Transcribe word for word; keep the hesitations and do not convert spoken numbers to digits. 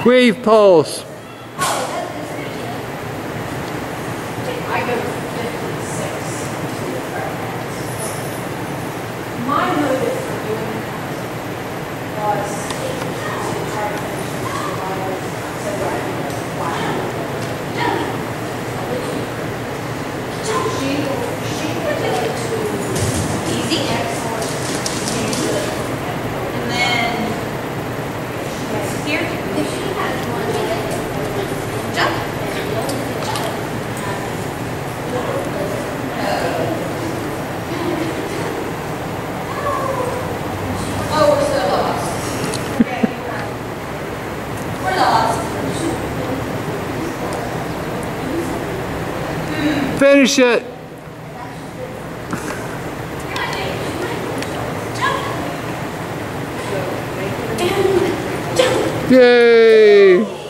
Wave pulse. I go fifty-six. My motive for doing that was to try to finish the survivors so that I can get flat. She, she went into easy, excellent, and then here, if she had one, jump. Oh, we're so lost. We're lost. Finish it. Jump. Yay!